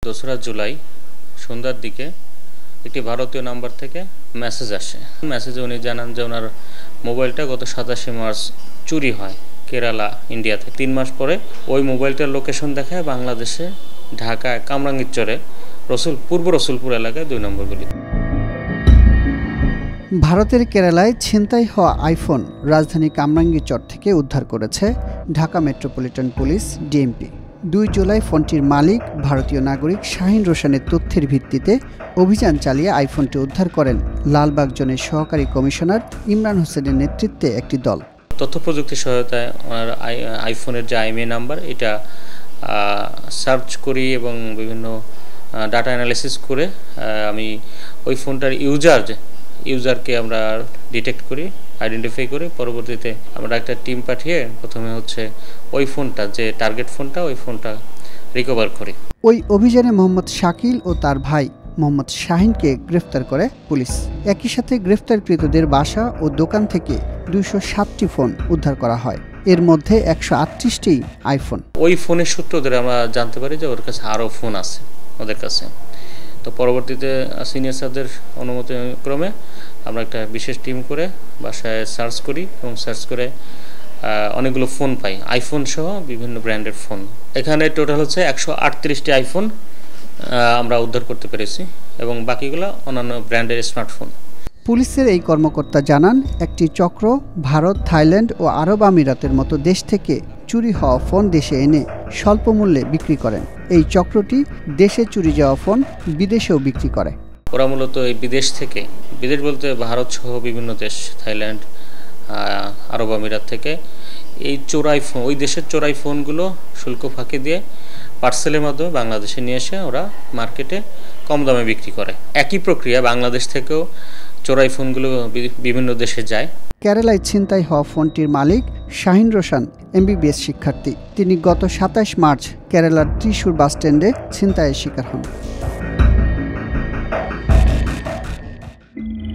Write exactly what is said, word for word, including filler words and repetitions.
দোসরা জুলাই সন্ধ্যার দিকে একটি ভারতীয় নাম্বার থেকে মেসেজ আসে। মেসেজে উনি জানান যে ওনার মোবাইলটা গত সাতাশে মার্চ চুরি হয় কেরালা ইন্ডিয়া থেকে। তিন মাস পরে ওই মোবাইলটার লোকেশন দেখায় বাংলাদেশে ঢাকায় কামরাঙ্গীরচরে রসুল পূর্ব রসুলপুর এলাকায় দুই নম্বর গলি। ভারতের কেরালায় ছিনতাই হওয়া আইফোন রাজধানী কামরাঙ্গীরচর থেকে উদ্ধার করেছে ঢাকা মেট্রোপলিটন পুলিশ ডিএমপি। দুই জুলাই ফোনটির মালিক ভারতীয় নাগরিক শাহিন রোশনের তথ্যের ভিত্তিতে অভিযান চালিয়ে আইফোনটি উদ্ধার করেন লালবাগ জোনের সহকারী কমিশনার ইমরান হোসেনের নেতৃত্বে একটি দল। তথ্য প্রযুক্তি সহায়তায় ওনার আইফোনের যে আইএমএই নাম্বার এটা সার্চ করি এবং বিভিন্ন ডাটা অ্যানালিসিস করে আমি ওই ফোনটার ইউজার ইউজারকে আমরা ডিটেক্ট করি, আইডেন্টিফাই করি। পরবর্তীতে আমরা একটা টিম পাঠিয়ে প্রথমে হচ্ছে ওই ফোনটা যে টার্গেট ফোনটা ওই ফোনটা রিকভার করি। ওই অভিযানে মোহাম্মদ শাকিল ও তার ভাই মোহাম্মদ শাহিনকে গ্রেফতার করে পুলিশ। একই সাথে গ্রেফতারকৃতদের বাসা ও দোকান থেকে দুইশো সাতটি ফোন উদ্ধার করা হয়। এর মধ্যে একশো আটত্রিশটি আইফোন। ওই ফোনের সূত্র ধরে আমরা জানতে পারি যে ওর কাছে আরও ফোন আছে ওদের কাছে। তো পরবর্তীতে সিনিয়র স্যারদের অনুমতি ক্রমে আমরা একটা বিশেষ টিম করে বাসায় সার্চ করি এবং সার্চ করে অনেকগুলো ফোন পাই, আইফোন সহ বিভিন্ন ব্র্যান্ডের ফোন। এখানে টোটাল হচ্ছে একশো আটত্রিশটি আইফোন আমরা উদ্ধার করতে পেরেছি এবং বাকিগুলো অন্যান্য ব্র্যান্ডের স্মার্টফোন। পুলিশের এই কর্মকর্তা জানান, একটি চক্র ভারত, থাইল্যান্ড ও আরব আমিরাতের মতো দেশ থেকে চুরি হওয়া ফোন দেশে এনে স্বল্প মূল্যে বিক্রি করেন। এই চক্রটি দেশে চুরি যাওয়া ফোন বিদেশেও বিক্রি করে। ওরা মূলত এই বিদেশ থেকে, বিদেশ বলতে ভারত সহ বিভিন্ন দেশ, থাইল্যান্ড, আরব আমিরাত থেকে এই চোরাই ফোন, ওই দেশের চোরাই ফোনগুলো শুল্ক ফাঁকি দিয়ে পার্সেলের মাধ্যমে বাংলাদেশে নিয়ে এসে ওরা মার্কেটে কম দামে বিক্রি করে। একই প্রক্রিয়া বাংলাদেশ থেকেও চোরাই ফোনগুলো বিভিন্ন দেশে যায়। কেরালায় ছিনতাই হওয়া ফোনটির মালিক শাহিন রোশন এমবিবিএস শিক্ষার্থী। তিনি গত সাতাশ মার্চ কেরালার ত্রিশূর বাসস্ট্যান্ডে ছিনতাইয়ের শিকার হন।